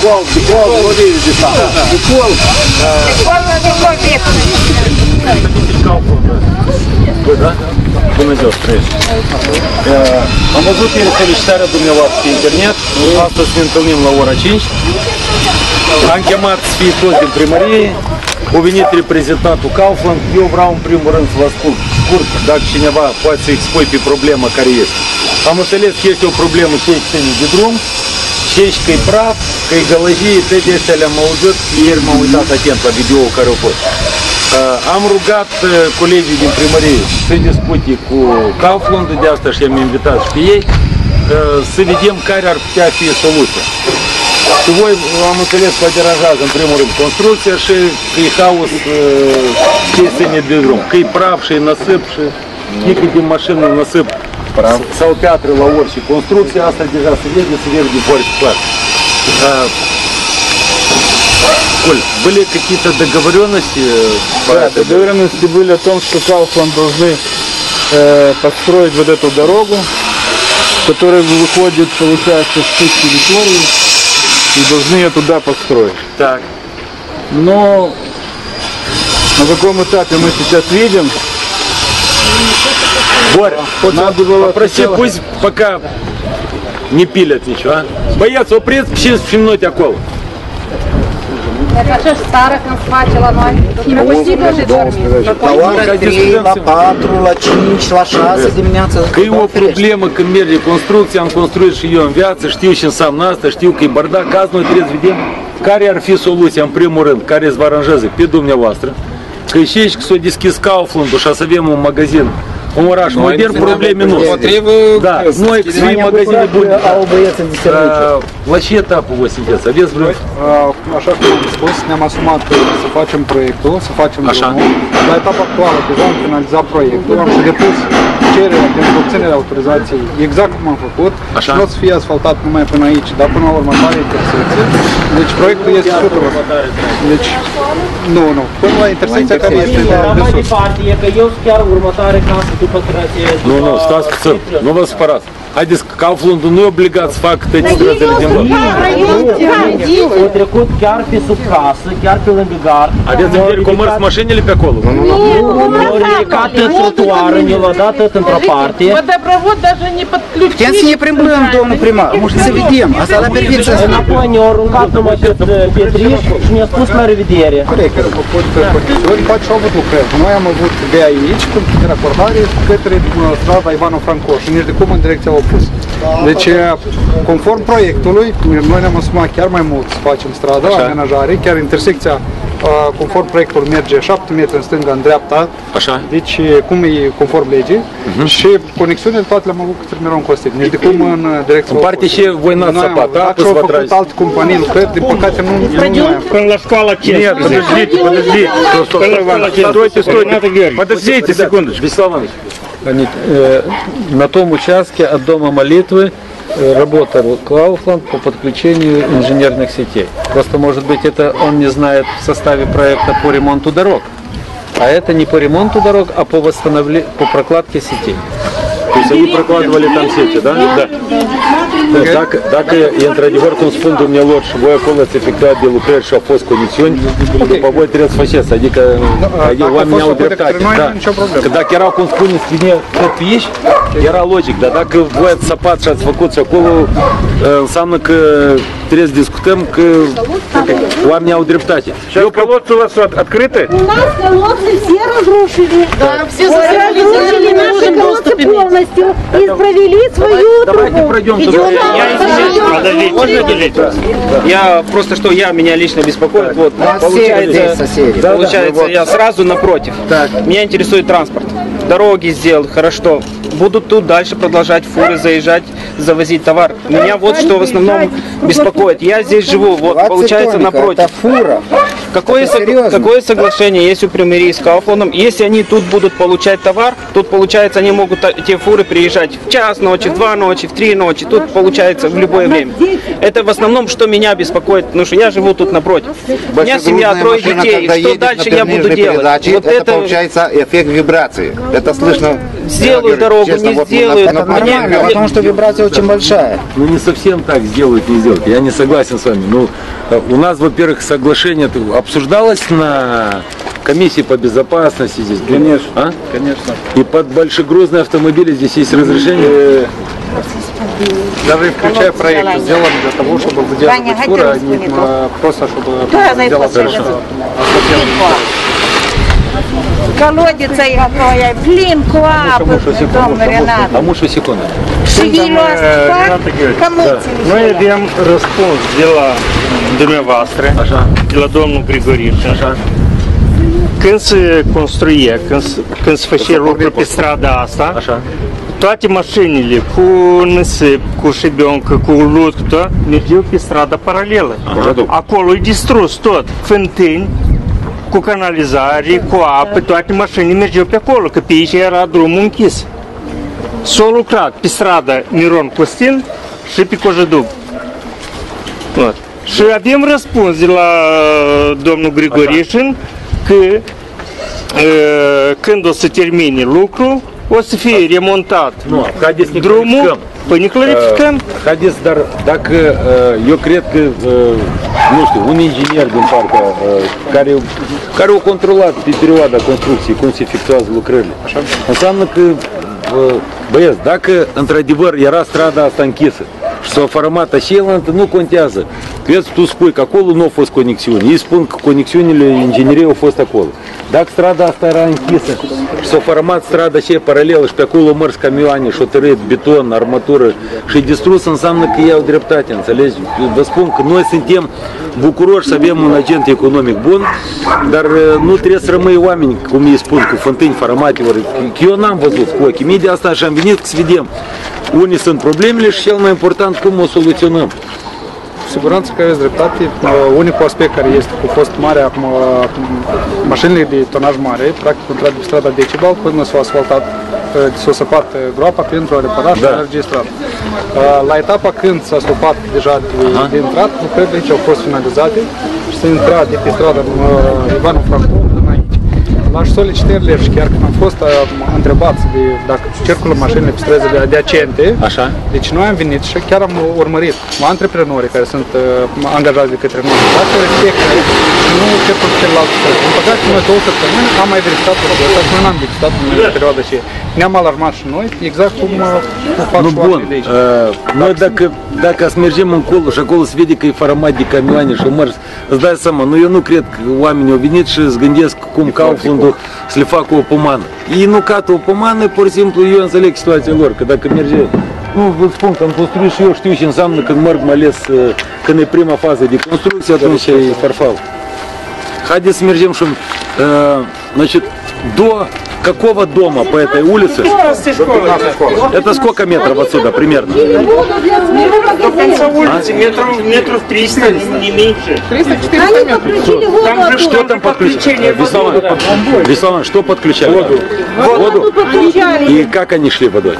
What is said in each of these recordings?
Bună ziua, trăiești. Am văzut ieri solicitarea dumneavoastră pe internet. Astăzi ne întâlnim la ora 5. Am chemat să fie toți din primărie. A venit reprezentantul Kaufland. Eu vreau în primul rând să vă spun scurt, dacă cineva poate să expui pe problema care este. Am înțeles că este o problemă și aici de drum, și aici că e praf, că e gălăgie, toate astea le-am auzit. Ieri m-am uitat atent la video-ul care a fost. Am rugat colegii din primărie să discute cu Kaufland, de asta și am invitat și pe ei, să vedem care ar putea fi soluția. Și voi, am înțeles, vă deranjează în primul rând construcția și că e haos chestiile de drum, că e praf și e năsip și fiecare din mașină năsip sau piatră la orice construcție, asta deja se vede foarte clar. Коль, были какие-то договоренности? Да, договоренности были о том, что Kaufland должны построить вот эту дорогу, которая выходит, получается, с той территории, и должны ее туда построить. Так. Но на каком этапе мы сейчас видим? Боря, надо было попроси, пусть пока не пилят ничего, а? Боец, опред, пшемнуть окол. Это же старых нас хватило, но La ora 3, la 4, la 5, la 6 dimineața. Că e o problemă când merge construcția, am construit și eu în viață, știu și înseamnă asta, știu că e bardac, azi noi trebuie să vedem care ar fi soluția în primul rând, care îți vă aranjează pe dumneavoastră, că și aici s-a deschis Kaufland-ul și să avem un magazin, un oraș modern, probleme nu. Da, noi că să fie magazine bune. La ce etapă vă sunteți? Aveți vreo? Așa cum am spus, ne-am asumat să facem proiectul, să facem drumul. La etapa actuală, deja am finalizat proiectul, am și depus cererea pentru obținerea autorizației, exact cum am făcut. Nu o să fie asfaltat numai până aici, dar până la următoare intersecție. Deci proiectul este 100%. Deci, nu, până la intersecția care este de sus. Că eu chiar următoare casă după creație. Nu, stați puțin, nu vă supărați. Haideți, Kaufland-ul nu e obligat să facă toate străzile din loc. Au trecut chiar pe sub casă, chiar pe lângă gard. Aveți în vedere cum mers mașinile pe acolo? Au ridicat trotuarul, ne l-a dat într-o parte. Водопровод даже не подключили. Putem să ne plimbăm, domnul primar, может să vedem, asta la permiția. Înapoi ne-au aruncat numai pe pietriș și ne-a spus la revedere. Corect, că au făcut construcțiuni, poate și-au avut lucrări. Noi am avut de aici, de racordare către strada Ivano Franco și nici de cum în direcția opusă. Deci, conform proiectului, noi ne-am asumat chiar mai mult să facem strada, amenajare, chiar intersecția, conform proiectului, merge 7 metri în stânga, în dreapta. Așa. Deci, cum e conform legii. Și conexiunile toate le-am avut cu terminal Costin. Nici de cum în direcția În parte și voi n-ați săpat, da? Dacă au făcut alte companii lucrări, din păcate nu mai am. Până la școala Chestia. Нет, подождите. Подождите секундочку. Вячеслав Иванович. На том участке от Дома молитвы работал Kaufland по подключению инженерных сетей. Просто, может быть, это он не знает в составе проекта по ремонту дорог. А это не по ремонту дорог, а по восстановлению, по прокладке сетей. То есть они прокладывали там сети, да? Да. Dacă e într-adevăr, cum spun dumnealor, și voi acolo ați efectuat de lucrări și au fost condițiuni, după voi trebuie să faceți, adică oamenii au dreptate. Că dacă erau, cum spuneți, vine tot pe aici, era logic, dar dacă voi ați săpat și ați făcut și acolo, înseamnă că trebuie să discutăm că oamenii au dreptate. Eu колодцы у вас открыты? У нас колодцы все разрушили. Да, все разрушили наши колодцы полностью и провели свою трубу. Подождите. Я просто что меня лично беспокоит. Вот получается, я сразу напротив. Меня интересует транспорт. Дороги сделал, хорошо. Будут тут дальше продолжать фуры заезжать, завозить товар. Меня вот что в основном беспокоит. Я здесь живу, вот получается напротив. Это фура, Какое соглашение есть у Примарии с Кауфландом? Если они тут будут получать товар, тут получается они могут те фуры приезжать в час ночи, в 2 ночи, в 3 ночи, тут получается в любое время. Это в основном, что меня беспокоит, потому что я живу тут напротив. У меня семья, 3 детей, что дальше я буду делать? Вот это получается эффект вибрации. Это слышно. Сделаю дорогу, не сделаю. Потому что вибрация очень большая. Ну не совсем так сделают, не сделают. Я не согласен с вами. Ну, у нас, во-первых, соглашение обсуждалось на комиссии по безопасности здесь. Конечно. А? Конечно. И под большегрузные автомобили здесь есть разрешение. Даже включая проект, сделан для того, чтобы выдерживать фуры, а не просто чтобы сделать Колодец якої, блін, клапи, дом Ренат. А муж секунду. Шевелюсь, кому Noi abbiamo răspuns de la dumneavoastră, de la domnul Grigorișin. Când se construie, când se făcea lucruri pe strada asta, toate mașinile cu nisip, cu șibioncă, cu lut, mergeau pe strada paralelă. Acolo e distrus tot, fântâni, cu canalizare, cu apă, toate mașinile mergeau pe acolo, că pe aici era drumul închis. S-a lucrat pe strada Miron Costin și pe Cojădug. Și avem răspuns de la domnul Grigorișin că când o să termine lucrul, o să fie remontat drumul. Păi ne clarificăm. Haideți, dar dacă eu cred că, nu știu, un inginer din partea care a controlat pe perioada construcției cum se efectuează lucrările, înseamnă că, băieți, dacă într-adevăr era strada asta închisă și s-a format aceelaltă, nu contează. Vezi, tu spui că acolo nu au fost conexiuni. Ei spun că conexiunile ingineriei au fost acolo. Dacă strada asta era închisă și s-a format strada aceea paralelă și pe acolo mers camioane și o tărât beton, armatură și e distrus, înseamnă că ei au dreptate, înțelegi? Vă spun că noi suntem bucuroși să avem un agent economic bun, dar nu trebuie să rămâi oameni, cum ei spun, cu fântâni formate. Eu n-am văzut cu ochii mei de asta și am venit să vedem unii sunt problemele și cel mai important cum o soluționăm. Cu siguranță că aveți dreptate. Unicul aspect care este cu fost mare acum, mașinile de tonaj mare, practic intrat pe strada Decibel până s-a asfaltat, s-a săpat groapa pentru a repara și a merge strada. La etapa când s-a stopat deja de intrat, lucrările aici au fost finalizate și s-a intrat de pe strada Ivanul Franco înainte. La solicitările și chiar când am fost întrebați de dacă circulă mașinile pe străzile adiacente, deci noi am venit și chiar am urmărit antreprenorii care sunt angajați de către noi, dacă respectă și nu circulă pe celelalte străzi. În păcate, noi 2 săptămâni am mai verificat lucrul ăsta și noi n-am verificat în perioada aceea. Ne-am alarmat și noi, exact cum fac și oamenii de aici. Noi dacă să mergem încolo și acolo se vede că e format de camioane și mers, îți dai seama, eu nu cred că oamenii au venit și îți gândesc cum Kauflandul să le facă o pomană. Ei nu cată o pomană, pur și simplu eu înțeleg situația lor, că dacă merge, nu vă spun că am construit și eu știu ce înseamnă când merg, mai ales când e prima fază de construcție, atunci e farfal. Haideți să mergem și значит, до какого дома по этой улице? Это сколько метров отсюда примерно? До конца улицы метров 300, не меньше. 300-400 метров. Что там подключали? Веслован, что подключали? Воду. И как они шли водой?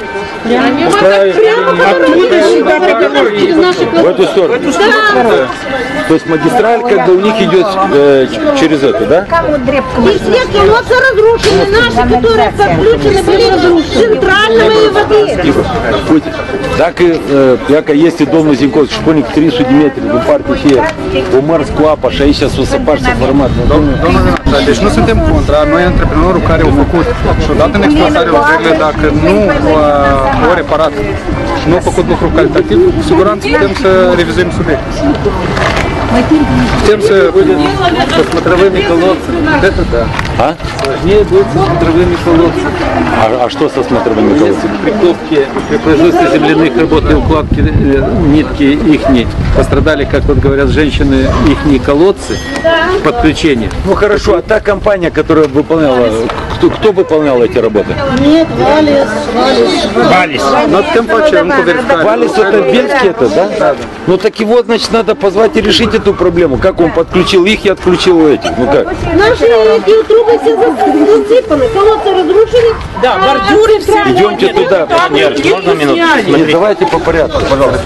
Оттуда сюда в эту сторону. То есть магистраль как бы у них идет через это, да? И все колодцы разрушены, наши, которые подключены были к центральной воды. Так и яка есть и domnul Zincoș, șpunic 300 de metri din partea aceea, o mers cu apa și aici s-o săpat și format. Domnul Renașa, deci nu suntem contra, noi antreprenorul care au făcut și au dat în exploatare lucrările, dacă nu au reparat și nu au făcut lucruri calitativ, cu siguranță putem să revizuim subiectul. Putem să... Посмотровыми колодцами. Это да. А? Сложнее будет со смотровыми колодцами. А что со смотровыми колодцами? Если при ковке, при производстве земляных работ и укладке нитки ихней пострадали, как вот говорят женщины, ихние колодцы, подключение. Ну хорошо, а та компания, которая выполняла, кто выполнял эти работы? Нет, Валис. Над тем пачем Валис это Бельский это, да? Да. Ну так его, значит, надо позвать и решить эту проблему. Как он подключил их и отключил этих? Ну как? Наши эти трубы все засыпаны, колодцы разрушили. Да, бордюры все. Идемте туда. Нет, можно минуту? Нет, давайте по порядку, пожалуйста.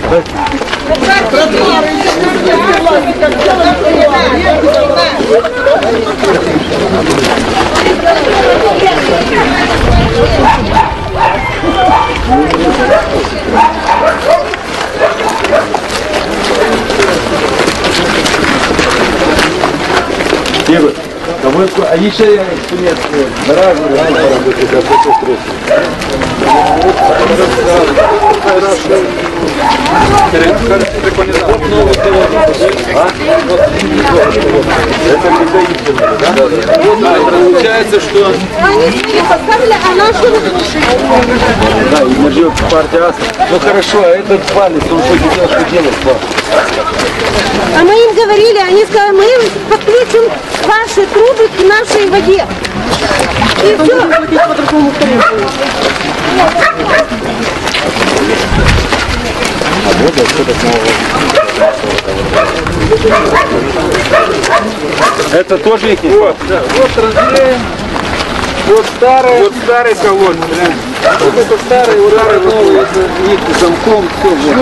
Игорь, а еще нет, Получается, что... Они свои поставили, а наши разрушили. да, и Мержиев партия АСТРА. Ну хорошо, а этот Валис, он что делать? А мы им говорили, они сказали, мы подключим ваши трубы к нашей воде. И все. Это тоже их не факт? Да, вот разделяем. Вот старый колодец. Вот это старый, удары новые, нитки, замком, все.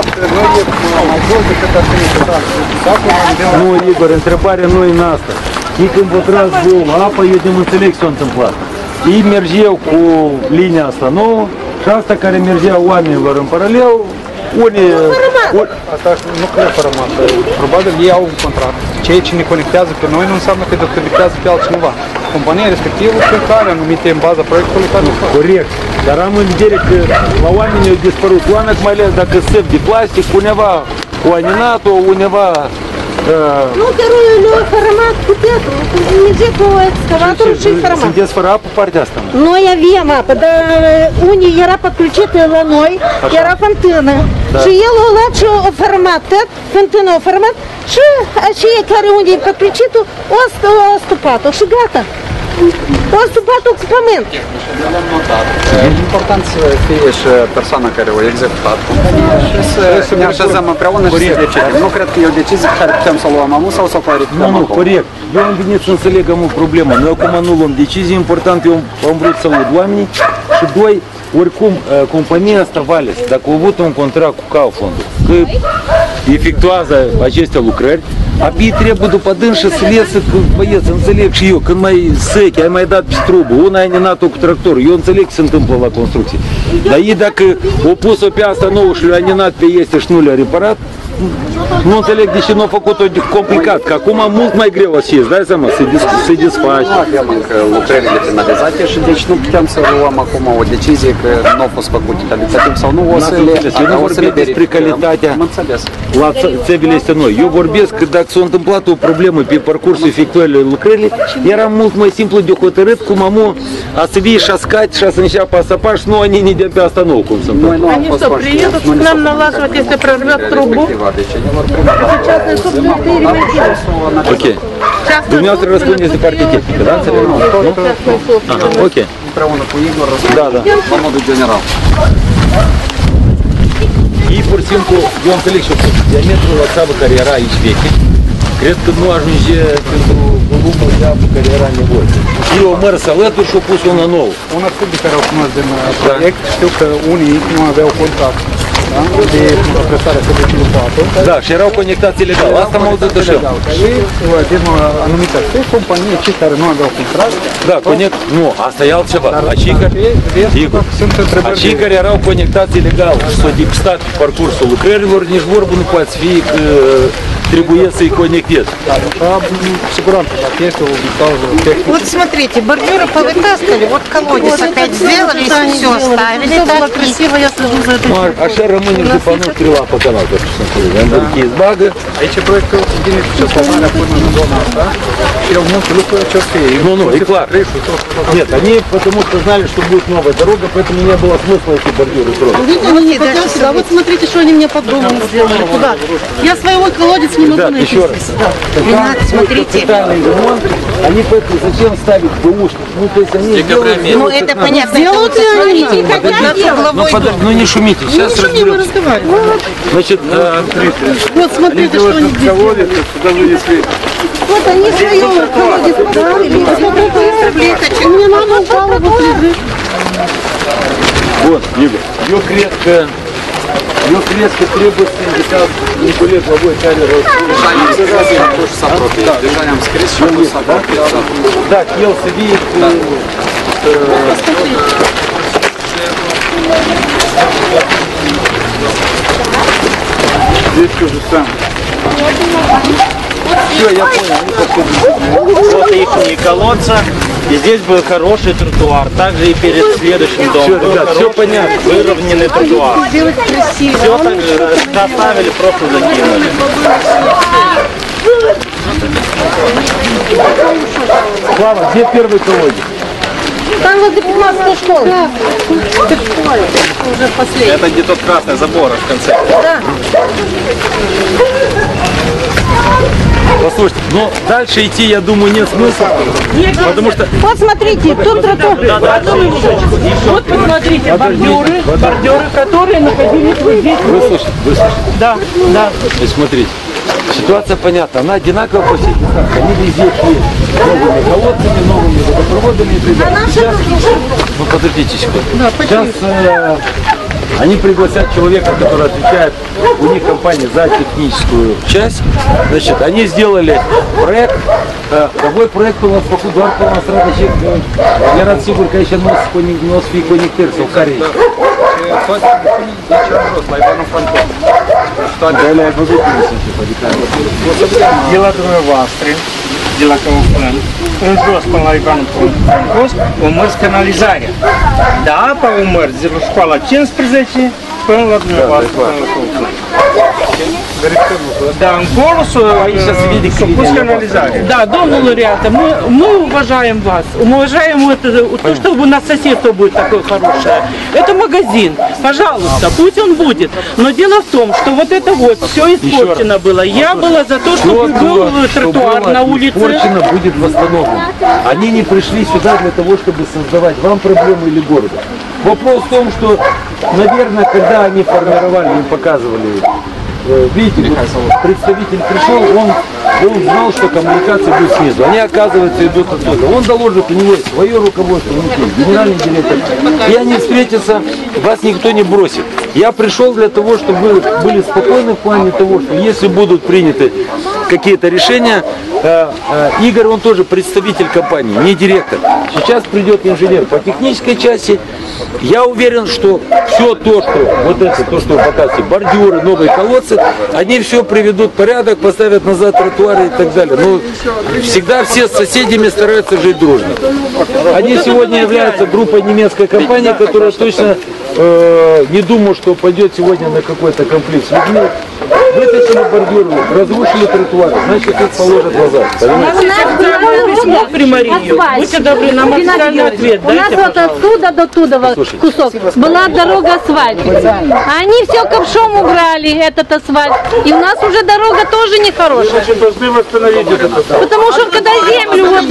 Ну, Игорь, Энтрепаря, ну и Наста. Тиком вот раз был, а поедем в селекцию темплат. И Мержев у линии останов, шахта care mergea oamenii în paralel, unii... A так, nu cred format. Probabil ei au un contract. Ceea ce ne conectează pe noi nu înseamnă că conectează pe altcineva. Compania respectivă cred că are anumite în baza proiectului care nu fac. Corect. Dar am în vedere că la oameni au dispărut oameni, mai ales dacă săp de plastic, undeva cu aninat-o, undeva... Ну, вторую формат купят, нельзя по экскаватору și формат. Sunteți fără apă partea asta? Noi avem apă, dar unii era подключită la noi, era fântână. Și el a luat și o format, fântână o format și aceia care unde e подключită, o stupat-o și gata. O stupat-o cu pământ. E important să fie și persoana care o executat compania și să ne așezăm împreună și să decidem. Nu cred că e o decizie pe care putem să o luăm acum sau să o clarificăm Nu, acum. corect. Eu am venit să înțeleg o problemă. Noi acum nu luăm decizie, important eu am vrut să aud oamenii și doi, oricum, compania asta Vales, dacă a avut un contract cu Kauflandul, că efectuează aceste lucrări, abia trebuie după dânsă să iasă, că băieți, înțeleg și eu, când mai sechi, ai mai dat pe strubă, una ai ninat-o cu tractorul, eu înțeleg ce se întâmplă la construcție. Dar ei dacă au pus-o pe asta nouă și le-a ninat pe este și nu le-a reparat, nu înțeleg de ce nu a făcut-o complicat, că acum mult mai greu să ies, dai seama, se desfaci. Nu avem încă lucrările finalizate și deci nu putem să luăm acum o decizie că nu au fost făcute calitativ sau nu, Eu nu vorbesc despre calitatea la țevile astea noi. Eu vorbesc că dacă s-a întâmplat o problemă pe parcursul efectuării lucrării, era mult mai simplu de hotărât cum amu a să vii și a scați și a să înceapă a săpa și nu они не de pe asta nou, cum se întâmplă. Они что, приедут к нам налаживать, если прорвет трубу? Сейчас на собственности ремонтируют. Ok. Dumneavoastră răspundeți de partea tehnică, da? Înțeleg? Nu? Aha, ok. Împreună cu Igor Da, da. la modul general. И pur și simplu, eu înțeleg și diametrul la țavă care era aici veche, cred că nu ajunge pentru volumul de apă care era nevoie. Eu o măr să alături și o pus una nouă. Un aspect de care au cunosc din proiect, știu că unii nu aveau contract de prestarea serviciului cu apă. Da, și erau conectați ilegal. Asta m-au dat așa. Din anumite aspect, companii, cei care nu aveau contract. Da, conect, nu, asta e altceva. Acei care erau conectați ilegal și s-au depistat pe parcursul lucrărilor, nici vorbă nu poate fi că trebuie să-i conectezi. Вот смотрите, бордюры повытаскивали, вот колодец опять сделали, все оставили. Все было красиво, я слежу за этим. Așa rămânem după nu scriva pe canal, că să spune. Am închis bagă. Aici proiectul vine сейчас formarea până în zona asta și au multe lucruri ce o să fie. Ну, и клад. Нет, они потому что знали, что будет новая дорога, поэтому не было смысла эти бордюры строить. Видите, мы не хотим сюда. Вот смотрите, что они мне под домом сделали. Куда? Я своего колодец не могу Ребят, найти. еще раз. Ренат, смотрите. Капитальный ремонт, они поэтому зачем ставить бэушник? Ну, то есть они делают... Ну это понятно. Делают они. Ну, подожди, ну не шумите, сейчас Ну, что мы разговариваем? Значит, Вот смотрите, что они сделали. Вот они свое колодец поставили. Мне мама упала, вот лежит. вот, Игорь, ее креска требует 70 никулет главой Калера. Движением скрізь, щоб сапропиться. Да, Келси видит. Здесь то же самое. Все, я понял. Вот их колодца. И здесь был хороший тротуар. Также и перед следующим домом. Все, ребят, все понятно. Выровненный тротуар. Сделать красиво. Все так же оставили, просто закинули. Слава, где первый колодец? Там возле 15-й школы. Уже последний. Это где тот красный забор в конце. Да. Послушайте, но дальше идти, я думаю, нет смысла. Потому что... Вот смотрите, тут тротуар. Вот посмотрите, бордюры, которые находились вот здесь. Выслушайте. Да, да. Значит, смотрите, ситуация понятна, она одинакова по всей дистанции. Они везде шли новыми колодцами, новыми водопроводами и так далее. Сейчас, ну подождите секунду. Сейчас они пригласят человека, который отвечает, у них компания за техническую часть. Значит, они сделали проект. Какой проект у нас покуда у нас радочек? Я рад сигурка еще нос фи коннектор Сухарей. De la dumneavoastră, de la Căuflân, în jos până la Ivanul Francost, urmăți canalizarea. Da, apa urmăți de la școala 15 până la dumneavoastră, până la Căuflân. Да, încolo s-a pus canalizarea. Да, домнул ребята, мы уважаем вас, мы уважаем то, что у нас соседство будет такое хорошее. Это магазин, пожалуйста, пусть он будет. Но дело в том, что вот это вот все испорчено было. Я была за то, чтобы был тротуар на улице. Испорчено будет восстановлено. Они не пришли сюда для того, чтобы создавать вам проблемы или городу. Вопрос в том, что, наверное, когда они формировали, им показывали, видите, представитель пришел, он знал, что коммуникация будет снизу. Они, оказывается, идут оттуда. Он доложит, у него есть свое руководство, генеральный директор. И они встретятся, вас никто не бросит. Я пришел для того, чтобы вы были спокойны в плане того, что если будут приняты какие-то решения, Игорь, он тоже представитель компании, не директор. Сейчас придет инженер по технической части. Я уверен, что все то, что вот это, то, что вы показываете, бордюры, новые колодцы, они все приведут в порядок, поставят назад тротуары и так далее. Но всегда все с соседями стараются жить дружно. Они сегодня являются группой немецкой компании, которая точно не думаю, что пойдет сегодня на какой-то конфликт с людьми. Вытащили бордюры, разрушили тротуары, значит их положат назад. Письмо при Марию. Будьте добры, нам официальный ответ У нас дайте, вот оттуда до туда вот кусок была дорога асфальт. А они все ковшом убрали этот асфальт. И у нас уже дорога тоже нехорошая. Должны восстановить это. Потому что когда землю вот...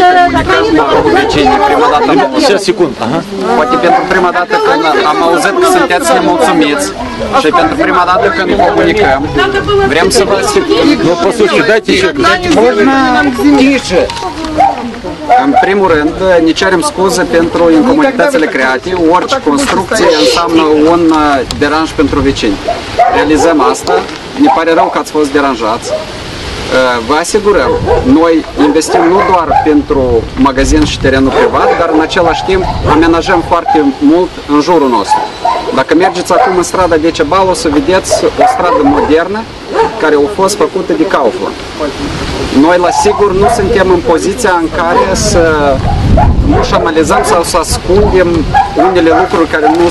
Сейчас, секунду. Poate pentru prima dată când am auzit că sunteți nemulțumiți și pentru prima dată când comunicăm, vrem să vă asigur. Ну, послушайте, дайте еще. Tișe. În primul rând, ne cerem scuze pentru incomoditățile create. Orice construcție înseamnă un deranj pentru vecini. Realizăm asta. Ne pare rău că ați fost deranjați. Vă asigurăm, noi investim nu doar pentru magazin și terenul privat, dar în același timp amenajăm foarte mult în jurul nostru. Dacă mergeți acum în strada Decebal, o să vedeți o stradă modernă care a fost făcută de Kaufland. Noi, la sigur, nu suntem în poziția în care nu șamanizăm sau să ascundem unele lucruri care nu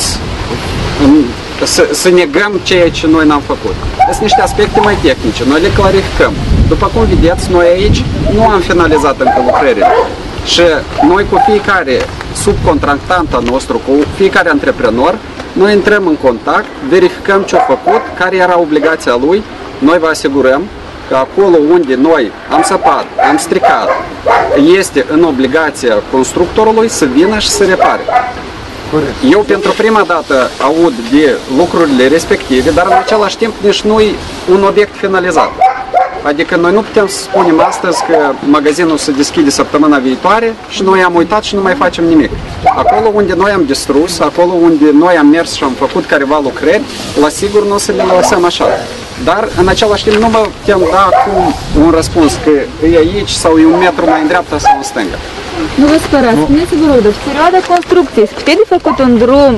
să negăm ceea ce noi n-am făcut. Sunt niște aspecte mai tehnice, noi le clarificăm. După cum vedeți, noi aici nu am finalizat încă lucrările. Și noi cu fiecare subcontractant al nostru, cu fiecare antreprenor, noi intrăm în contact, verificăm ce a făcut, care era obligația lui, noi vă asigurăm că acolo unde noi am săpat, am stricat, este în obligația constructorului să vină și să repare. Eu pentru prima dată aud de lucrurile respective, dar în același timp nici nu e un obiect finalizat. Adică noi nu putem să spunem astăzi că magazinul se deschide săptămâna viitoare și noi am uitat și nu mai facem nimic. Acolo unde noi am distrus, acolo unde noi am mers și am făcut careva lucrări, la sigur nu o să le lăsăm așa. Dar în același timp nu vă putem da acum un răspuns că e aici sau e un metru mai în dreapta sau în stânga. Nu vă spărați, spuneți-vă rog, deci perioada construcției, se putea de făcut un drum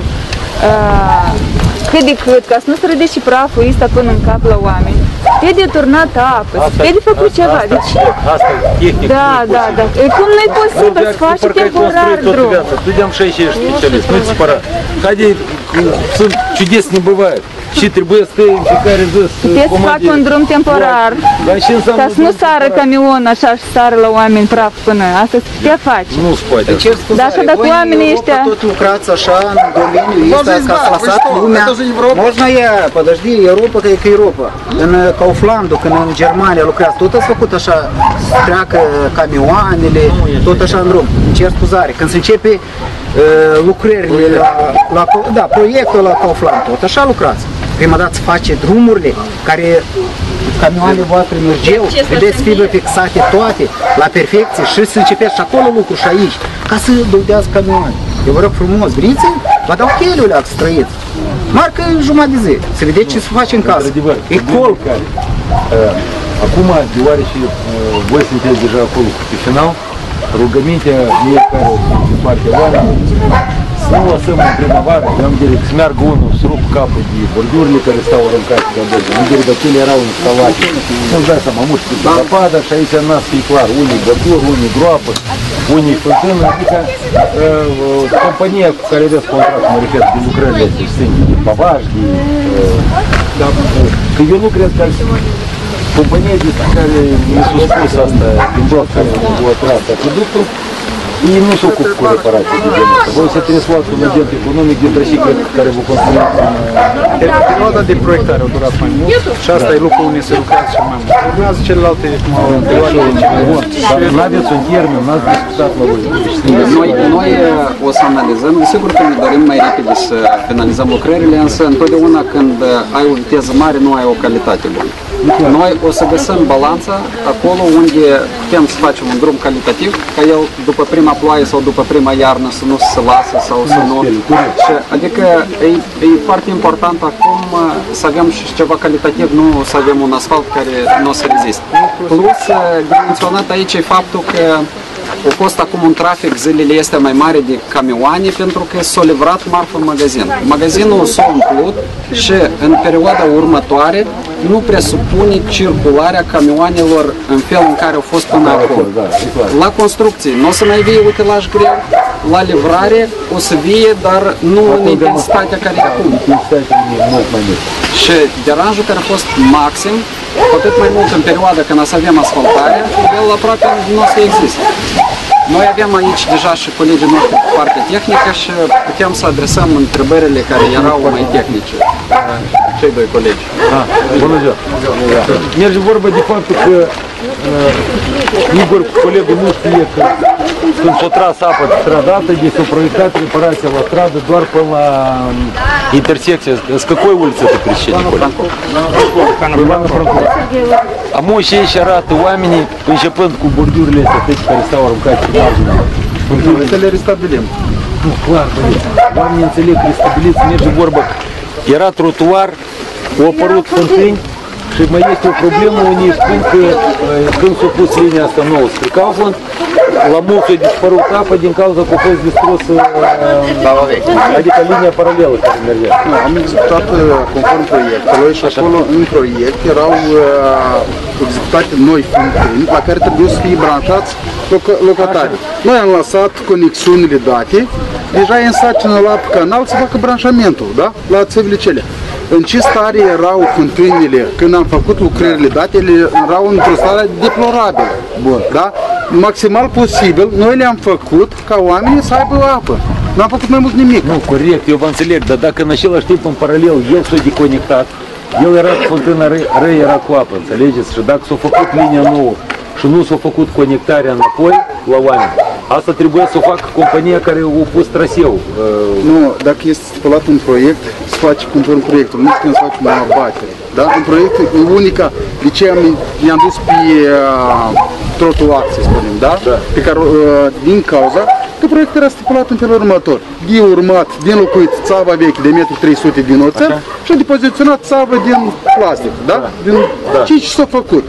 cât de cât, ca să nu se rădești praful ăsta până în cap la oameni, se putea de turnat apă, se putea de făcut ceva, de ce? Asta e tehnic. Da. Cum nu e posibil să faci temporar drum? Tu de-am 60 specialist, nu-ți spăra. Haide, sunt чудес не бывает. Și trebuie să în fiecare zi să puteți să fac un drum temporar, ca să nu sară camionul așa și sară la oameni praf până. Asta se putea face. Nu se poate. Dar așa dacă oamenii ăștia... Tot lucrați așa în domeniul ăsta ca să lăsați lumea. Можно я, подожди, Europa, că e Europa. În Kauflandul, când în Germania lucrați, tot ați făcut așa, să treacă camioanele, tot așa în drum. Cer scuzare. Când se începe lucrările la proiectul la Kaufland, tot așa lucrați. Prima dată face drumurile care camioanele voastre mergeau, vedeți fibre fixate toate, la perfecție și să începeți și acolo lucru și aici, ca să dăudeați camioane. Eu vă rog frumos, vriți? Vă dau chelurile să trăiți. Marcă jumătate de zi, să vedeți ce se face în casă. E col. Acum, deoarece voi sunteți deja acolo pe final, rugămintea mie care din partea oamenilor, să nu lăsăm în primăvară, am direct să meargă unul, să rup capul de bordurile care stau aruncate de adăugă. În direct de ele erau instalate. Nu-ți dai seama, muști cu zăpadă și aici nas e clar. Unii bărduri, unii groapă, unii fântână. Adică compania cu care aveți contract, mă refer, de lucrările astea, de pavaj, că eu nu cred că compania de care mi-a spus asta, din bloc care a atras productul, ei nu se ocupă cu reparații de genul ăsta. Voi să trebuie să luați un agent economic dintre cei care vă construiți. Perioada de proiectare a durat mai mult și asta e lucrul unde se lucrează și mai mult. Urmează celelalte perioade de mult. Dar nu aveți un termen, n-ați discutat la voi. Noi o să analizăm, desigur că ne dorim mai repede să finalizăm lucrările, însă întotdeauna când ai o viteză mare, nu ai o calitate bună. Noi o să găsim balanța acolo unde putem să facem un drum calitativ, ca el după prima ploaie sau după prima iarnă să nu se lasă sau să nu... Adică e foarte important acum să avem și ceva calitativ, nu să avem un asfalt care nu o să reziste. Plus, de menționat aici e faptul că a fost acum un trafic zilele astea mai mare de camioane pentru că s-a livrat marfă în magazin. Magazinul s-a umplut și în perioada următoare nu presupune circularea camioanelor în felul în care au fost până acum. La construcții nu o să mai vie utilaj greu, la livrare o să vie, dar nu în intensitatea care e acum. Și deranjul care a fost maxim, cu atât mai mult în perioada când o să avem asfaltarea, el aproape nu o să existe. Noi avem aici deja și colegii noștri pe partea tehnică și putem să adresăm întrebările care erau mai tehnice. Cei doi colegi. Bună ziua! Merge vorba de faptul că Igor, colegul nu știe că când s-a tras apă de stradată, deci s-a proiectat reparația la stradă doar până la intersecție. С какой улицы это крещение? Івана Франкова. А мой ще ще рати oamenii, începând cu bordurile astea care stau aruncați pe margine. Să le restabilim. Nu, clar, băieți. Oamenii înțeleg că restabiliți, merge vorba. Era trotuar, au apărut fântâni și mai este o problemă, unii spun că când s-a pus linia asta nouă spre Kaufland, la mulți a dispărut apa din cauza că a fost distrus adică linia paralelă care mergea. Nu, am executat conform proiectului și acolo în proiect erau executate noi fântâni la care trebuie să fie branșați locatarii. Noi am lăsat conexiunile date, deja e în sarcină la canal să facă branșamentul, da? La țevile cele. În ce stare erau fântânile când am făcut lucrările date, ele erau într-o stare deplorabilă. Bun. Da? Maximal posibil, noi le-am făcut ca oamenii să aibă apă. N-am făcut mai mult nimic. Nu, corect, eu vă înțeleg, dar dacă în același timp, în paralel, el s-a deconectat, el era fântâna răi, era cu apă, înțelegeți? Și dacă s-a făcut linia nouă și nu s-a făcut conectarea înapoi la oameni, asta trebuie să o facă compania care a pus traseu. Nu, dacă este stipulat un proiect, se face conform proiectul, nu trebuie să facem o abatere. Da? În proiect e unica, de ce i-am dus pe trotuar, să spunem, da? Da. Pe care, din cauza că proiectul era stipulat în felul următor. De urmat, din locuit țava veche de 1,3 m din oțel și a depoziționat țavă din plastic, da? Din ce s-a făcut.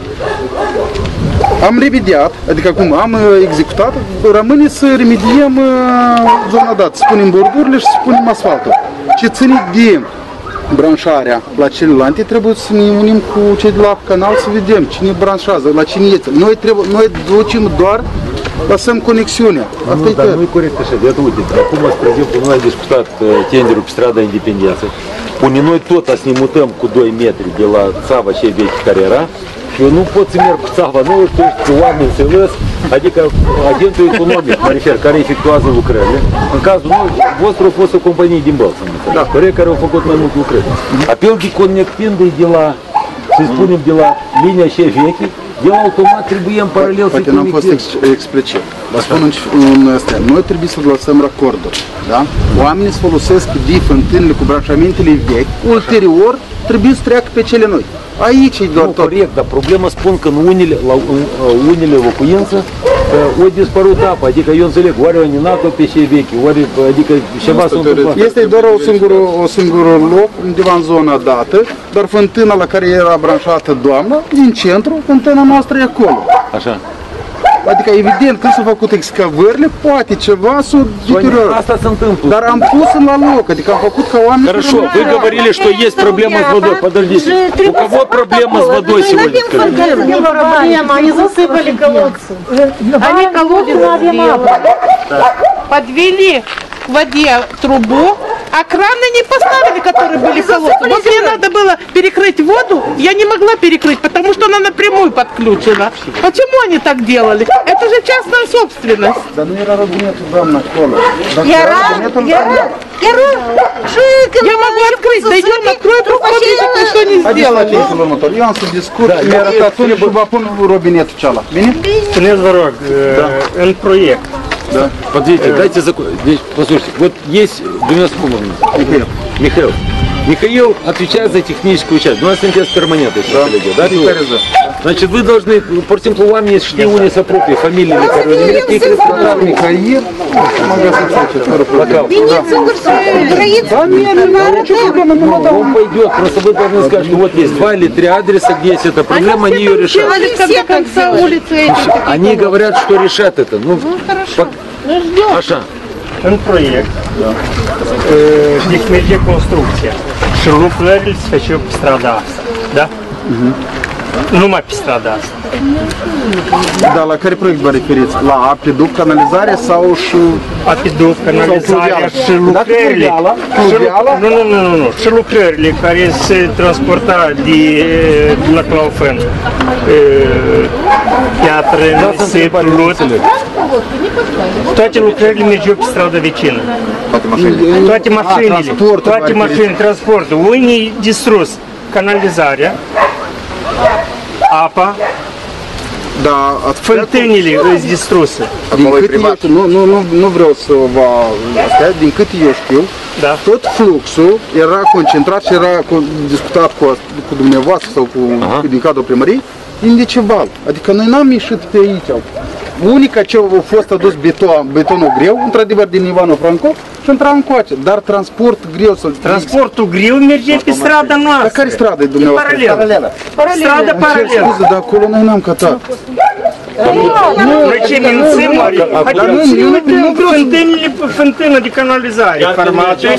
Am remediat, adică acum am executat, rămâne să remediem zona dată, să punem bordurile și să punem asfaltul. Ce ține de branșarea la celelalte, trebuie să ne unim cu cei de la canal să vedem cine branșează, la cine este. Noi ducem doar, lăsăm conexiunea. Nu, dar nu e corect așa, de uite, acum, spre exemplu, noi am discutat tenderul pe strada Independenței, unde noi tot să ne mutăm cu 2 metri de la țava cea veche care era, și eu nu pot să merg cu țava nouă, tu ești cu oameni înțeles, adică agentul economic, mă refer, care efectuează lucrările. În cazul vostru a fost o companie din Bălță, da, corect, care au făcut mai multe lucrări. Apel de conectându-i de la, să spunem, de la linia cea veche, el automat trebuie în paralel să-i conecteze. Poate n-am fost explicit. Vă spun în astea, noi trebuie să lăsăm racorduri, da? Oamenii se folosesc de fântânile cu branșamentele vechi, ulterior trebuie să treacă pe cele noi. Aici e doar tot. Corect, dar problema spun că în unele locuințe o dispărut apa, adică eu înțeleg, oare o ninat-o pe cei vechi, oare, adică ceva s-a întâmplat. Este doar o singură loc, undeva în zona dată, dar fântâna la care era branșată doamna, din centru, fântâna noastră e acolo. Așa. Adică, evident, când s-au făcut excavările, poate ceva s-a deteriorat. Asta se întâmplă. Dar am pus la loc, adică am făcut ca oamenii... Хорошо, вы говорили, что есть проблема с водой. Подождите, у кого проблема с водой сегодня? Проблема, они засыпали колодцы. Они колодцы подвели к воде трубу, а краны не поставили, которые были в колодце. Вот мне надо было перекрыть воду, я не могла перекрыть, потому что она напрямую подключена. Почему они так делали? Это же частная собственность. Да ну era rugămintul, doamna, acolo. Я могу открыть, дойдем, открою трубку, видите, что не сделали. Eu am să discut, mi-a arătat unii și vă pun robinetul ceala. Bine? Spuneți, vă rog, în proiect. Да. Подождите, дайте закон. Послушайте, вот есть Михаил. Михаил отвечает за техническую часть. У нас МТС перманент, если коллеги, да? Значит, вы должны, по тем словам, есть что у них апроприи, фамилии, Михаил, он пойдет, просто вы должны сказать, что вот есть 2 или 3 адреса, где есть эта проблема, они ее решат. Они говорят, что решат это. Ну, Așa. În proiect, deci merge construcția și lucrările se făceau pe strada asta, da? Numai pe strada asta. Da, la care proiect vă referiți? La apiduc, canalizare sau și... Apiduc, canalizarea și lucrările. Nu. Și lucrările care se transporta de la Claufân, piatră, nisip, lut. Toate lucrările mergeau pe strada vecină. Toate mașinile, transportul. Unii distrus canalizarea, apa, fântânile sunt distruse. Nu vreau să vă astea, din cât eu știu, tot fluxul era concentrat și era discutat cu dumneavoastră sau din cadrul primăriei, indeceval. Adică noi n-am ieșit pe aici. Unica ce a fost adus betonul greu, într-adevăr din Ivano Franco, și intra încoace, dar transport greu să... Transportul greu merge pe strada noastră. Dar care stradă e dumneavoastră? Paralelă. Strada paralelă. Scuze, dar acolo noi n-am cătat. Invece insieme fântână de canalizare formate.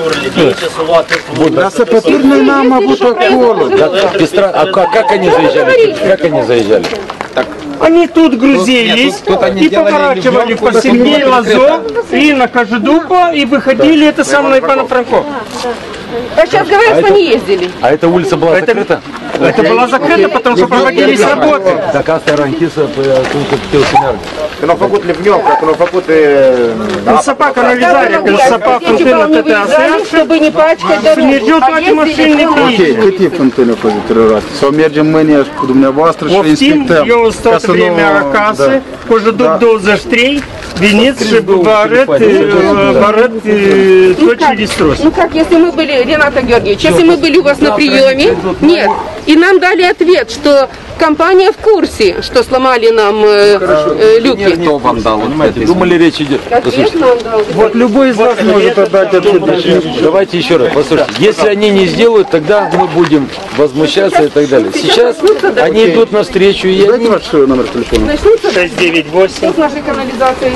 Dar săpături noi n-am avut acolo. Как они заезжали? Как они заезжали? Они тут грузились и поворачивали по Сергею Лазо и на Кожедупа и выходили это самое Ивано-Франковск. А сейчас говорят, что не ездили. А эта улица была закрыта? Это была закрыта, потому что проводились работы. Так asta era închisă pentru că se meargă. Când au făcut livniocă, când au făcut... Când săpa canalizarea, când săpa fântână atâtea astea, să mergeau toate mașinile pe aici. Ok, cât e fântână a fost deteriorată? Sau mergem mâine cu dumneavoastră și inspectăm? Eu stau vremea acasă, Cojoduc 23, veniți și vă arăt tot ce distrus. Ну как, если мы были, Рената Георгиевич, если мы были у вас на приеме, нет, и нам дали ответ, что компания в курсе, что сломали нам люки. Кто вам дал? Думали, речь идет. Вот любой из вас может отдать ответ. Давайте еще раз, послушайте. Если они не сделают, тогда мы будем возмущаться и так далее. Сейчас они идут навстречу, и Дайте ваш номер телефона. 698 С нашей канализацией.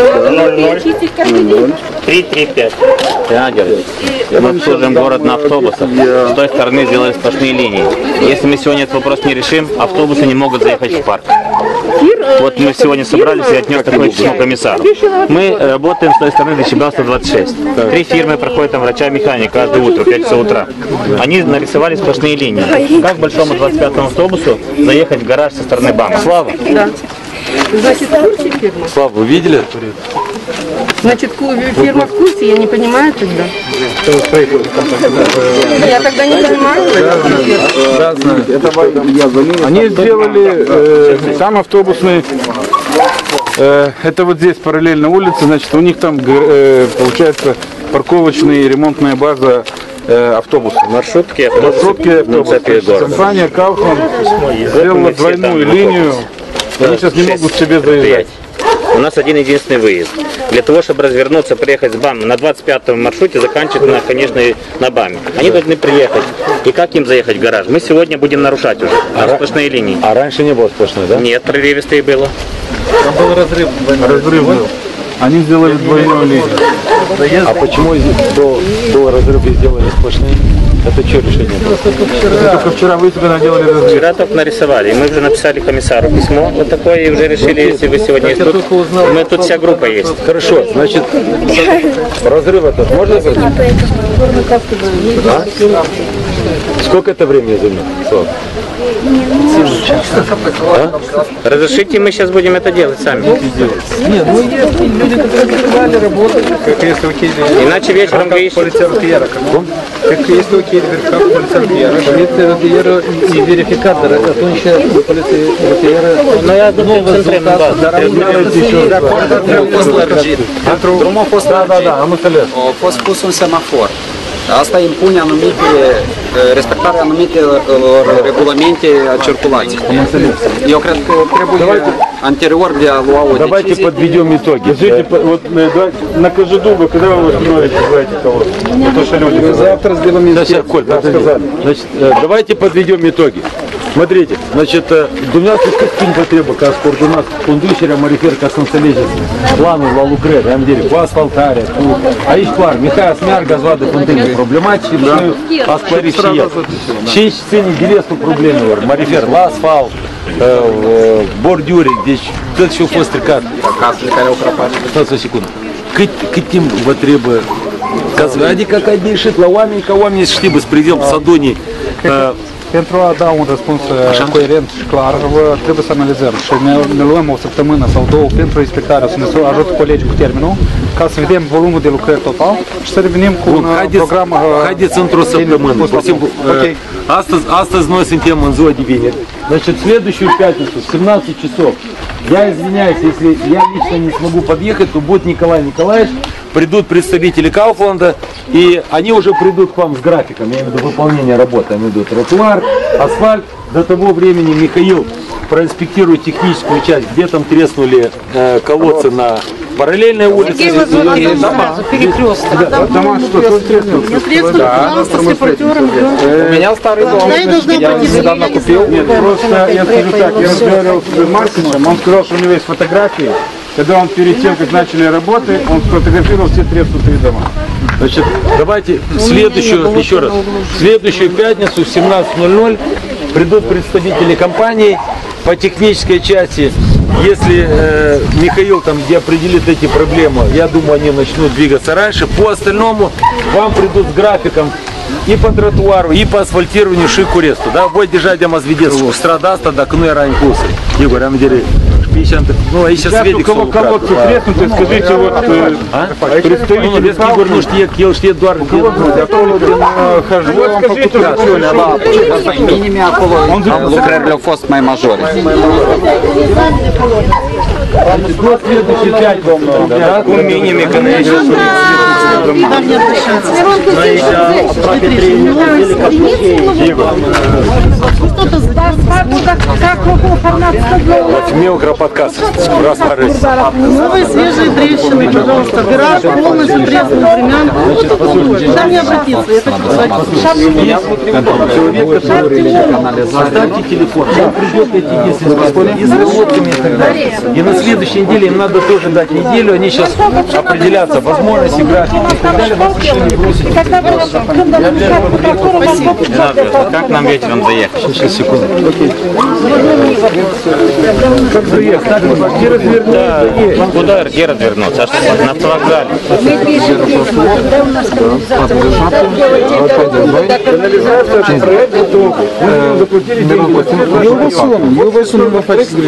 00 335. Мы обслуживаем город на автобусах. С той стороны сделали сплошные линии. Если мы сегодня этот вопрос не решим, автобусы не могут заехать в парк. Вот мы сегодня собрались и отнес такое письмо комиссару. Мы работаем с той стороны до Щебелства 26. 3 фирмы проходят там врача-механика каждое утро, 5 часов утра. Они нарисовали сплошные линии. Как большому 25-му автобусу заехать в гараж со стороны БАМа? Слава? Да. Значит, в курсе фирма? Слава, вы видели? Значит, фирма в курсе, я не понимаю тогда. Я тогда не понимаю. Да, знаю. Они сделали сам автобусный, это вот здесь параллельно улица, значит, у них там получается парковочная и ремонтная база автобусов. Маршрутки, автобусы. Компания Kaufland сделала двойную линию, они сейчас не могут себе заезжать. У нас один единственный выезд. Для того, чтобы развернуться, приехать с БАМ на 25-м маршруте, заканчивать, конечно, на БАМе. Они должны приехать. И как им заехать в гараж? Мы сегодня будем нарушать уже. Сплошные линии. А раньше не было сплошной, да? Нет, прерывистые было. Там был разрыв. Разрыв был. Они сделали двойную линию. А почему был разрыв и сделали сплошные? Это что решение было? Только вчера вы себе наделали разрыв. Вчера только нарисовали. И мы уже написали комиссару письмо вот такое, и уже решили, если вы сегодня есть тут, мы тут вся группа есть. Хорошо, значит, разрыв этот можно сделать? А? Сколько это времени займет, Слава? Разрешите, мы сейчас будем это делать сами. Нет, ну есть люди, которые приходили работать, как если окей. Иначе вечером вы ищете. Как если окей, как полиция РТР и верификатор, это он сейчас полиция РТР. Но я думаю, в центральном Drumul a fost lărgit. Am înțeles. A fost pus un semafor. Asta impune respectarea anumitelor regulamente a circulației. Eu cred că trebuie anterior de a lua o Давайте decizie. подведем итоги. Скажите, вот на Кожедуба, когда вы восстановите, знаете кого? То, что люди завтра сделаем Сейчас, Коль, подожди. Значит, давайте подведем итоги. Смотрите, значит, dumneavoastră cât timp vă trebuie ca să coordonați conducerea, mă refer ca să înțelegeți planul la lucrări, am zis, cu asfaltarea, cu... Aici clar, Mihai să meargă să vadă fântâni problematice și a sclărit și el. Și aici ține de restul problemelor, mă refer la asfalt, borduri, deci tot ce a fost stricat. Casele care au crăpat. Stați o secundă. Cât timp vă trebuie adică ca de ieșit la oameni, ca oamenii să știe băspredel, Sadonii. Pentru a da un răspuns coerent și clar, trebuie să analizăm și ne luăm o săptămână sau două pentru inspectare, să ne ajute colegii cu termenul, ca să vedem volumul de lucrări total și să revenim cu un program. Haideți într-o săptămână. Pur și simplu, astăzi noi suntem în ziua de vineri. Значит, следующую пятницу, 17 часов. Я извиняюсь, если я лично не смогу подъехать, то будет Николай Николаевич, придут представители Kaufland, и они уже придут к вам с графиком, я имею в виду выполнение работы, я имею в виду тротуар, асфальт. До того времени Михаил проинспектирует техническую часть, где там треснули колодцы на Параллельная улица. Дома что, тут треснут? У меня старый дом. Я недавно купил. Нет, просто я скажу так, я разговаривал с супермаркетом, он сказал, что у него есть фотографии. Когда он перед тем, как начали работы, он сфотографировал все треснутые дома. Значит, давайте в следующую, еще раз, в следующую пятницу в 17:00 придут представители компании по технической части. Если Михаил там где определит эти проблемы, я думаю, они начнут двигаться раньше. По остальному вам придут с графиком и по тротуару, и по асфальтированию Шикуресту. Да, будет держать Амазвидец, страдаст, тогда кну я ранее кусы. Игорь, Амдери. Ну, а еще сведик кого колодцы треснуты, скажите, вот представитель Игорь, ну что я Эдуард, я хожу, вам Он закрыл фост моей мажоре. Следующий 5 да? Умение, конечно. Мелкро подкаст. Новые свежие трещины, пожалуйста. Гараж полностью треснул времен. Куда мне обратиться? Я хочу Оставьте телефон. Он придет эти 10 и с колодками и так далее. И на следующей неделе им надо тоже дать неделю. Они сейчас определятся возможности, графики и так далее. Вас решили бросить. Как нам вечером заехать? Сейчас, секунду. Как заехать? Так, где развернуть? Да, куда где развернуться? А что, на автовокзале? Канализация, проект готов. Мы заплатили деньги. Мы высунули фактически.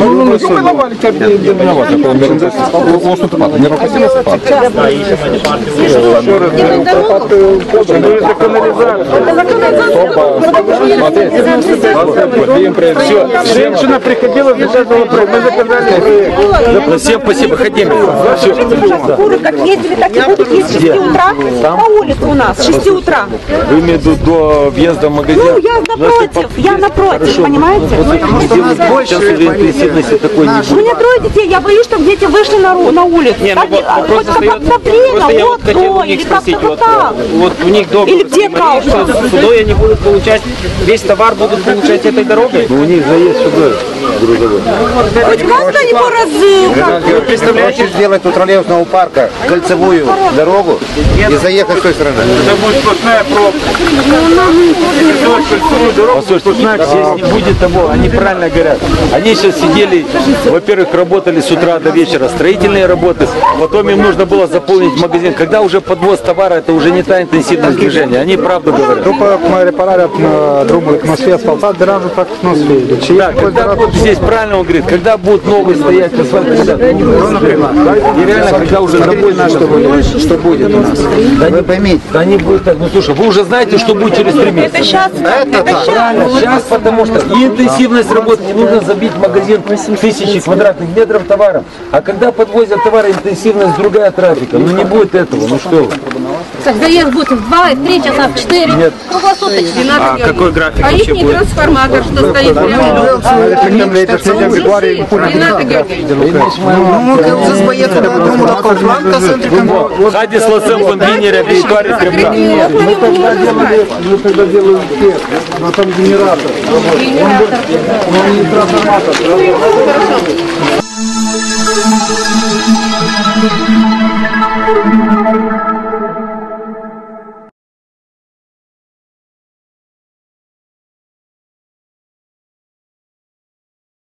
Женщина приходила, заказывала проект. Мы заказали проект. Всем спасибо, хотим. Фуры как ездили, так и будут ездить с 6 утра по улице у нас, с 6 утра. Вы имеете в виду до въезда в магазин? Ну, я напротив, понимаете? Сейчас уже интенсивности такой не будет. У меня 3 детей, я боюсь, чтобы дети вышли на улицу. Не, ну вопрос остается, просто я вот хотел у них спросить, вот у них договор, или где что судой они будут получать, весь товар будут получать этой дорогой? Но у них заезд сюда грузовой. Хоть как-то не Вы представляете, сделать у троллейбусного парка кольцевую дорогу и заехать с той стороны? Это будет сплошная пробка. Послушайте, здесь не будет того, они правильно говорят. Они сейчас сидели, во-первых, работали с утра до вечера, строительные работы, потом им нужно было заполнить магазин. Когда уже подвоз товара, это уже не та интенсивность движения, они правду говорят. După cum repararea drumului, când o să fie asfaltat, deranjul practic nu o să fie. Да, когда будут здесь, правильно он говорит, когда будут новые стоять асфальт, и реально, когда уже забудут, что будет у нас. Вы поймите. Да они будут так, ну слушай, вы уже знаете, что будет через 3 месяца. Это сейчас, Сейчас, потому что и интенсивность работы, не нужно забить магазин 1000 квадратных метров товаром. А когда подвозят товары, интенсивность другая трафика. Ну не будет этого, ну что вы. Заезд будет в 2, в 3 часа, в 4. Нет. Круглосуточно. А какой график А вообще их будет? трансформатор, что стоит прямо. Хади с лосем контейнере, история скрипта. Мы тогда делаем текст, но там генератор. Он не трансформатор.